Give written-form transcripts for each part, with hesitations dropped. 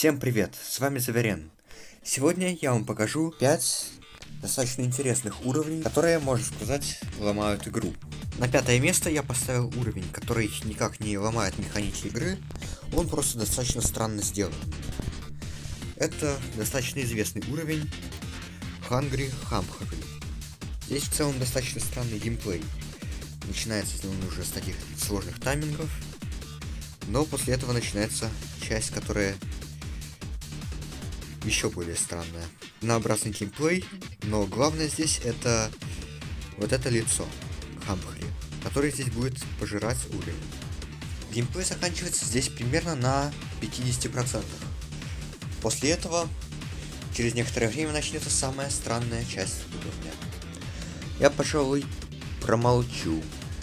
Всем привет, с вами Заверен. Сегодня я вам покажу 5 достаточно интересных уровней, которые, можно сказать, ломают игру. На 5-е место я поставил уровень, который никак не ломает механики игры, он просто достаточно странно сделан. Это достаточно известный уровень Hungry Humphrey. Здесь в целом достаточно странный геймплей. Начинается он уже с таких сложных таймингов, но после этого начинается часть, которая еще более странная. Однообразный геймплей, но главное здесь это вот это лицо Хампхри, который здесь будет пожирать уровень. Геймплей заканчивается здесь примерно на 50%. После этого, через некоторое время начнется самая странная часть уровня. Я, пожалуй, промолчу.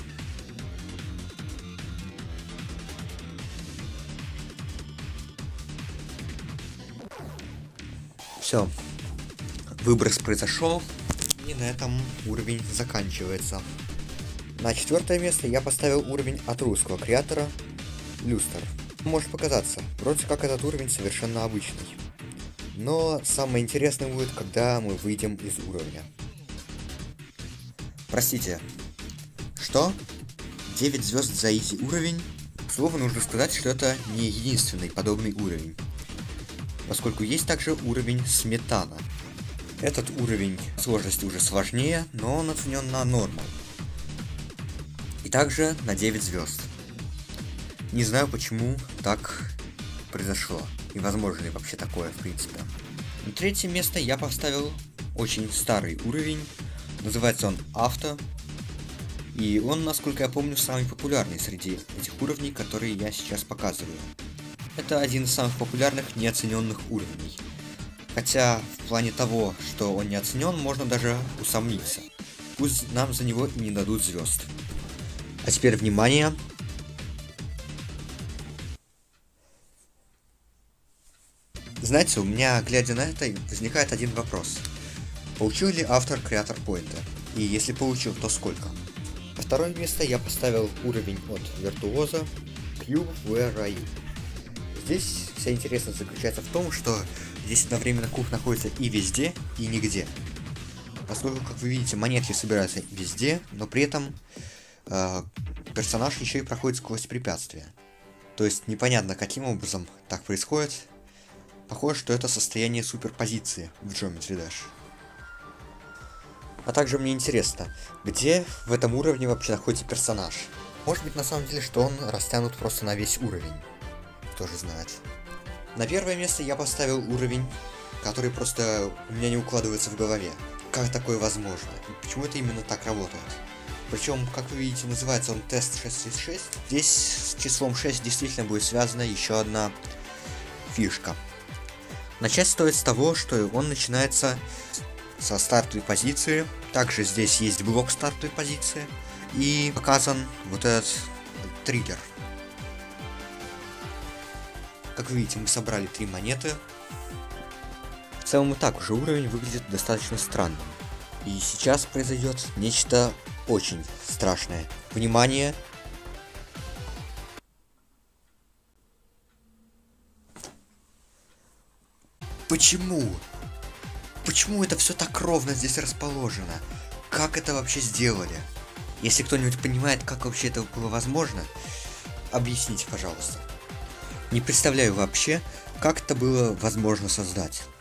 Все, выброс произошел, и на этом уровень заканчивается. На 4-е место я поставил уровень от русского креатора Люстер. Может показаться, вроде как этот уровень совершенно обычный. Но самое интересное будет, когда мы выйдем из уровня. Простите, что? 9 звезд за изи уровень? К слову, нужно сказать, что это не единственный подобный уровень, поскольку есть также уровень Сметана. Этот уровень сложности уже сложнее, но он оценен на нормал. И также на 9 звезд. Не знаю, почему так произошло, и возможно ли вообще такое в принципе. На 3-е место я поставил очень старый уровень, называется он Авто, и он, насколько я помню, самый популярный среди этих уровней, которые я сейчас показываю. Это один из самых популярных неоцененных уровней. Хотя в плане того, что он не оценен, можно даже усомниться. Пусть нам за него и не дадут звезд. А теперь внимание. Знаете, у меня, глядя на это, возникает один вопрос. Получил ли автор креатор поинта? И если получил, то сколько? На 2-е место я поставил уровень от Виртуоза Cube Where Are You? Здесь вся интересность заключается в том, что здесь одновременно куб находится и везде, и нигде. Поскольку, как вы видите, монетки собираются везде, но при этом персонаж еще и проходит сквозь препятствия. То есть непонятно, каким образом так происходит. Похоже, что это состояние суперпозиции в Geometry Dash. А также мне интересно, где в этом уровне вообще находится персонаж? Может быть, на самом деле, что он растянут просто на весь уровень. Кто же знает. На 1-е место я поставил уровень, который просто у меня не укладывается в голове. Как такое возможно? И почему это именно так работает? Причем, как вы видите, называется он тест 636. Здесь с числом 6 действительно будет связана еще одна фишка. Начать стоит с того, что он начинается со стартовой позиции. Также здесь есть блок стартовой позиции. И показан вот этот триггер. Как вы видите, мы собрали 3 монеты. В целом и так уже уровень выглядит достаточно странным. И сейчас произойдет нечто очень страшное. Внимание! Почему? Почему это все так ровно здесь расположено? Как это вообще сделали? Если кто-нибудь понимает, как вообще это было возможно, объясните, пожалуйста. Не представляю вообще, как это было возможно создать.